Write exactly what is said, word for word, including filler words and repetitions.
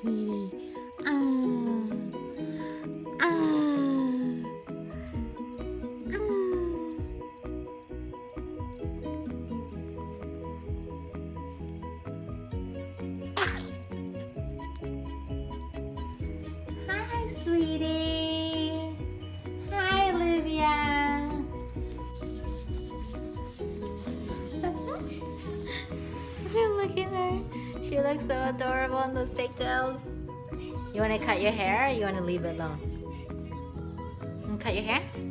sweetie. Ah. Ah. Hi, sweetie. Hi, Olivia. Look at her. She looks so adorable in those pigtails. You want to cut your hair or you want to leave it alone? You want to cut your hair?